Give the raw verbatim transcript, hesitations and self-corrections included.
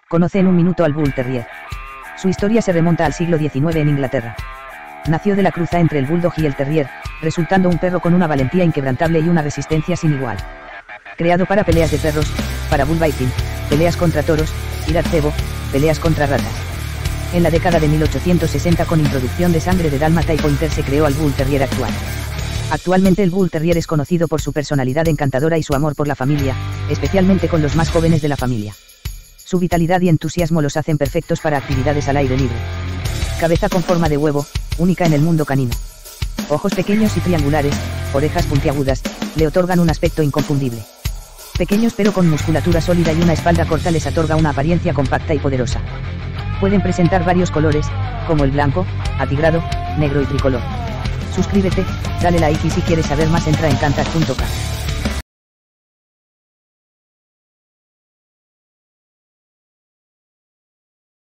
Conoce en un minuto al Bull Terrier. Su historia se remonta al siglo diecinueve en Inglaterra. Nació de la cruza entre el Bulldog y el Terrier, resultando un perro con una valentía inquebrantable y una resistencia sin igual. Creado para peleas de perros, para bullfighting, peleas contra toros, ir al cebo, peleas contra ratas. En la década de mil ochocientos sesenta, con introducción de sangre de dálmata y pointer, se creó al Bull Terrier actual. Actualmente el Bull Terrier es conocido por su personalidad encantadora y su amor por la familia, especialmente con los más jóvenes de la familia. Su vitalidad y entusiasmo los hacen perfectos para actividades al aire libre. Cabeza con forma de huevo, única en el mundo canino. Ojos pequeños y triangulares, orejas puntiagudas, le otorgan un aspecto inconfundible. Pequeños pero con musculatura sólida y una espalda corta les otorga una apariencia compacta y poderosa. Pueden presentar varios colores, como el blanco, atigrado, negro y tricolor. Suscríbete, dale like y si quieres saber más entra en cantas punto ca.